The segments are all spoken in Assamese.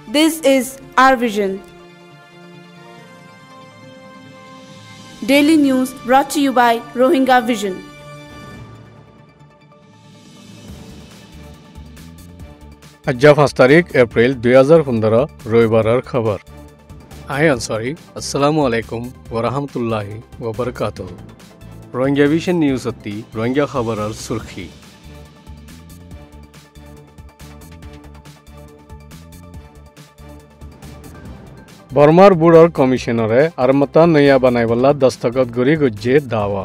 This is RVision. Daily news brought to you by Rohingya Vision. आज 5 तारीख एप्रिल 2015 रविवार खबर आई अंसारी अस्सलामु अलैकुम व रहमतुल्लाहि व बरकातुहू रोहिंग्या विजन न्यूज अति रोहिंग्या खबरर सुर्खी बर्मार बॉर्डर कमिशनरे आरमता नया बनाइबला दस्तखत गरी गुज्जे दावा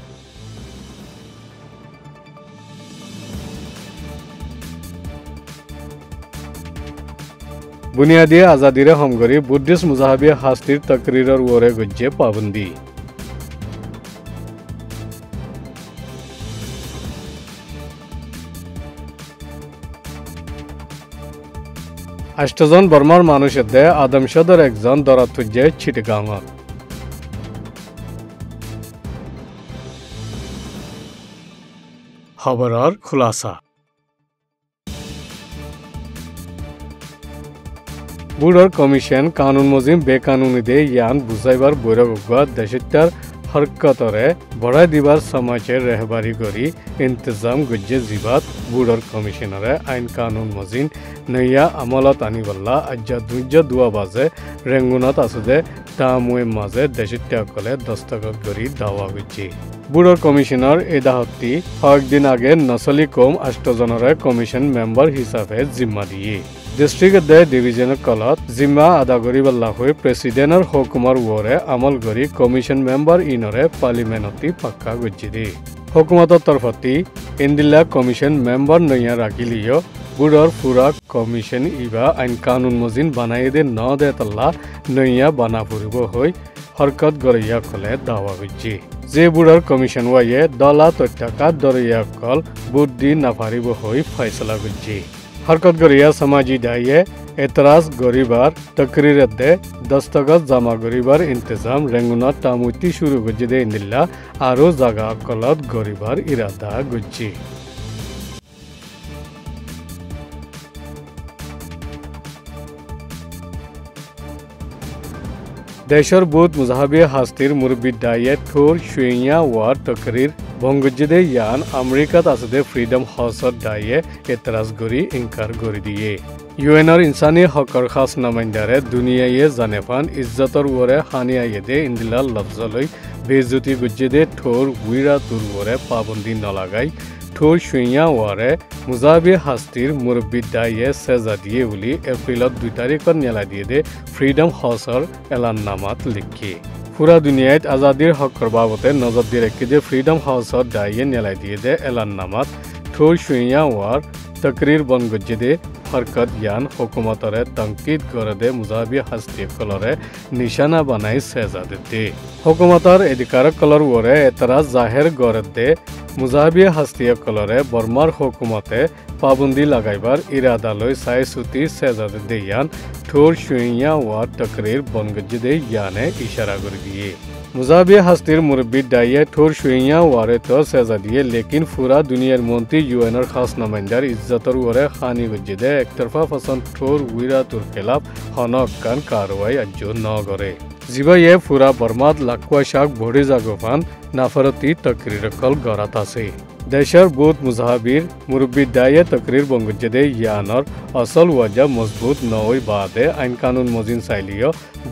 बुनियादी आजादीरे हमगरी बुद्धिस्ट मुजाहिबी हास्तिर तकरीरर वरे गुज्जे पाबंदी अष्टजन बर्मार मानुषदे आदमशदर एकजन दरातुज्जे चिटगांगत खबरर खुलासा बॉर्डर कमिशन कानून मजिम बेकानूनी दे यान बुझाइबार बैरगुआ देशत्यार हरकतरे बढ़ाई दिबार समाचे रहबारी करी इंतजाम गुज्जे जिबात बॉर्डर कमिशनरे आइन कानून मजिन नया अमलत आनिबल्ला अज्जा दुज्जा दुआ बाजे रेंगुनात आसुदे तामुए माजे देशत्याकले दस्तखत गरी दावा गुज्जे बॉर्डर कमिशनर एदाहत्ती एक दिन आगे नसली कम 8 जनरे कमिशन मेम्बर हिसाबे जिम्मा दिए डिस्ट्रिक्ट डिविजन कलत जिम्मा आदा करिबल्ला हुई प्रेसिडेंटर हुकुमर वरे अमल गरी कमिशन मेम्बर इनरे पार्लिमेंटती पक्का गुज्जी दी हुकुमतर तरफती इंदिल्ला कमिशन मेम्बर नया राखिलियो बॉर्डर पूरा कमिशन इबा आइन कानून मजिन बनाई दे न दे तल्ला नया बना फुरिबो होई हरकत गरैया कले दावा गुज्जी जे बॉर्डर कमिशन वाये दला तथ्यका दरैया कल बुद्धि नाफारिबो होई फैसला गुज्जी हरकत गरिया समाजी दाये एतराज गरीबार तकरीर दे दस्तखत जमा गरीबार इंतजाम रेंगुना तामुती शुरू गुज्जे इंदिल्ला आरो जागा कलत गरीबार इरादा गुज्जी देशर बुद्ध मुजाहिबी हास्तिर मुरब्बी दाये ठोर शुइया वार तकरीर भंगुज्जे यान अमेरिकात आसदे फ्रीडम हाउसर दाये एतराज गरी इंकार गरी दिए यूएनर इंसानी हकर खास नमाइंदारे दुनियाये जानेफान इज्जतर वरे हानिया येदे इंदिला लफ्जलई बेजुती गुज्जे ठोर वीरा तुर वरे पाबंदी नलागाई ठोर शुइया वारे मुजाहिबी हास्तिर मुरब्बी दाये सेजा दिए उली एप्रिल 2 तारीख नेला दिए दे फ्रीडम हाउसर एलाननामात लिखी पूरा दुनियात आजादीर हकर बाबते नजर दी रखी दे फ्रीडम हाउसर दाये नेला दिए दे एलाननामात ठोर शुइया वार तकरीर बन गुज्जे दे हरकत यान हुकुमतरे तंकीद कर दे मुजाहिबी हस्ती कलरे निशाना बनाई सेजा देते हुकुमतर अधिकार कलर वरे एतराज जाहिर कर दे मुजाहिबी हस्ती कलरे बर्मार हुकुमते पाबंदी लगाइबार इरादा लय साय सुती सेजा दे यान ठोर शुइया वार तकरीर बन गुज्जे दे याने इशारा कर दिए मुजाहिबी हस्तिर मुरब्बी दाये ठोर शुइया वारे तो सेजा दिए लेकिन पूरा दुनियार मंत्री यूएनर खास नमाइंदार इज्जतर वरे खानी गुज्जे दे एक तरफा फसन ठोर वीरा तुर खिलाफ हनक कान कार्रवाई अज्जो न करे जिबा ये पूरा बर्मात लाखवा शाक भोड़ी जागोफान नाफरती तकरीर कल गरात आसे देशर बुद्ध मुजाहिबीर मुरब्बी दाये तकरीर बंगुज्जे दे यानर असल वजह मजबूत नई बादे आइन कानून मजिन साइलियो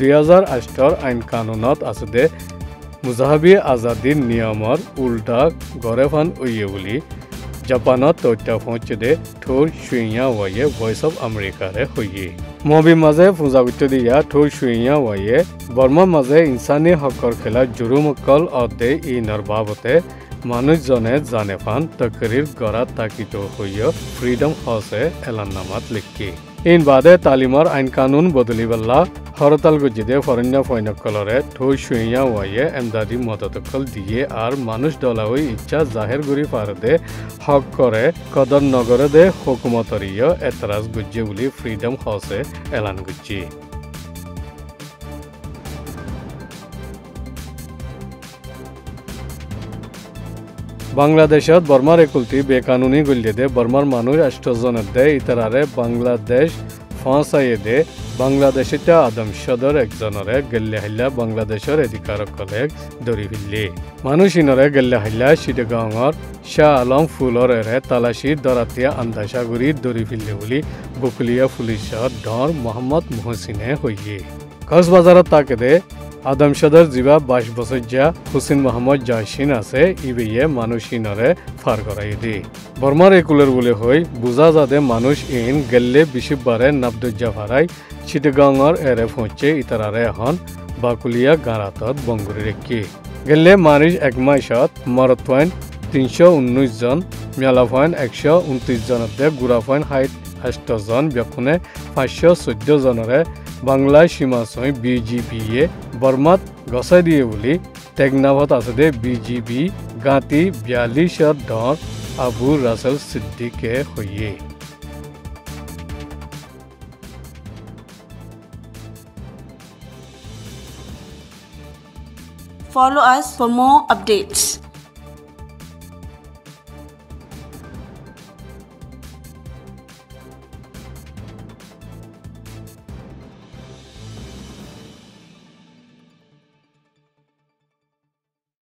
2008 आइन कानूनत आसदे मुजाहिबी आजादीर नियमर उल्टा गरेफान उये बुली जापानत तथ्य पहुंचे दे ठोर शुइया वाये वॉइस ऑफ अमेरिका रे हुई मबी मजे फुजागुत्ते दिया ठोर शुइया वाये बर्मा मजे इंसानी हकर खिलाफ जुर्म कल अदे इनर बाबते मानुष जने जानेफान तकरीर गरा ताकितो हुई फ्रीडम हाउसे एलाननामात लिखी इन बादे तालीमर आइन कानून बदली बल्ला हरताल गुज्जे फरन्या फैनक कलरे ठोर शुइया वाये एमदादी मदद कल दिए आर मानुष दलावई इच्छा जाहिर गुरी फारदे हक करे कदर नगरे दे हुकुमतरियो एतराज गुज्जे बुली फ्रीडम हाउसे एलान गुज्जी बांग्लादेशत बर्मार एकुलती बेकानूनी गुल्यदे बर्मार मानुष 8 जनदे इतरारे बांग्लादेश ফসাইয়ে বাংলাদেশিতে আদম সদর একজনরে গেল্লে হাইলা বাংলাদেশের অধিকারকলেক দরি ফিরলে মানুষ ইনরে গেল্লে হাইলা চিটাগাঙর শাহ আলম ফুলর এরে তালাশি দরাতিয়া আন্দাসাগুড়ি দরি ফিরলে বলি বকুলিয়া পুলিশর ডর মোহাম্মদ মহসিনে হইয়ে কক্সবাজারত তাকে আদম সদর জিবা 22 বছর যা হুসেন মোহাম্মদ জাসিন আছে ইবেয়ে মানুষ ইনরে ফার করাই দি বর্মার একুলের বলে হই বুঝা যাতে মানুষ ইন গেল্লে বিশিববারে নাবদুজ্জা ফারাই চিটাগাঙর এরে পৌঁছে ইতারারে এখন বাকুলিয়া গাঁরাতত বঙ্গুরি রেখি গেল্লে মানুষ এক মাসত মরত পয়েন্ট 319 জন মেলা পয়েন্ট 129 জনতে গুড়া পয়েন্ট 68 জন ব্যকুনে 514 জনরে বাংলা সীমা ছয় বিজিবিয়ে বর্মাত গছাই দিয়ে বলি টেকনাভত আছে বিজিবি গাঁতি 42 ডর আবু রাসেল সিদ্দিকে হইয়ে Follow us for more updates.